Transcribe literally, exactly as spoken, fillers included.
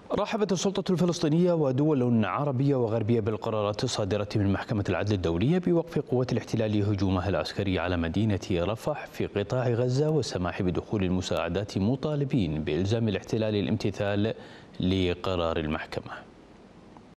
رحبت السلطة الفلسطينية ودول عربية وغربية بالقرارات الصادرة من محكمة العدل الدولية بوقف قوات الاحتلال هجومها العسكري على مدينة رفح في قطاع غزة والسماح بدخول المساعدات، مطالبين بإلزام الاحتلال الامتثال لقرار المحكمة.